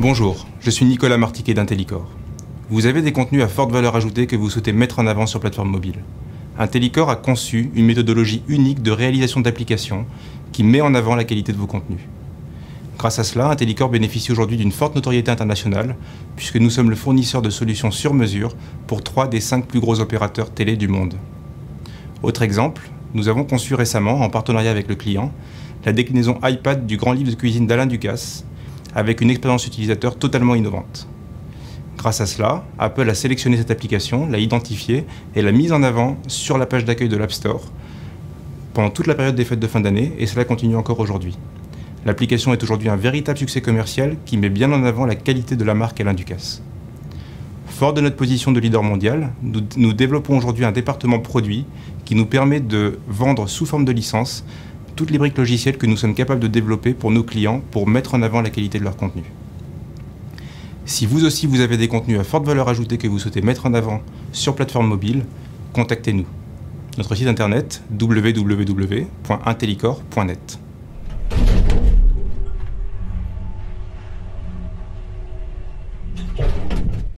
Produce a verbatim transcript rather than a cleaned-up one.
Bonjour, je suis Nicolas Martiquet d'Intellicore. Vous avez des contenus à forte valeur ajoutée que vous souhaitez mettre en avant sur plateforme mobile. Intellicore a conçu une méthodologie unique de réalisation d'applications qui met en avant la qualité de vos contenus. Grâce à cela, Intellicore bénéficie aujourd'hui d'une forte notoriété internationale puisque nous sommes le fournisseur de solutions sur mesure pour trois des cinq plus gros opérateurs télé du monde. Autre exemple, nous avons conçu récemment, en partenariat avec le client, la déclinaison iPad du grand livre de cuisine d'Alain Ducasse, avec une expérience utilisateur totalement innovante. Grâce à cela, Apple a sélectionné cette application, l'a identifiée et l'a mise en avant sur la page d'accueil de l'App Store pendant toute la période des fêtes de fin d'année, et cela continue encore aujourd'hui. L'application est aujourd'hui un véritable succès commercial qui met bien en avant la qualité de la marque Alain Ducasse. Fort de notre position de leader mondial, nous, nous développons aujourd'hui un département produit qui nous permet de vendre sous forme de licence toutes les briques logicielles que nous sommes capables de développer pour nos clients pour mettre en avant la qualité de leur contenu. Si vous aussi vous avez des contenus à forte valeur ajoutée que vous souhaitez mettre en avant sur plateforme mobile, contactez-nous. Notre site internet w w w point intellicore point net.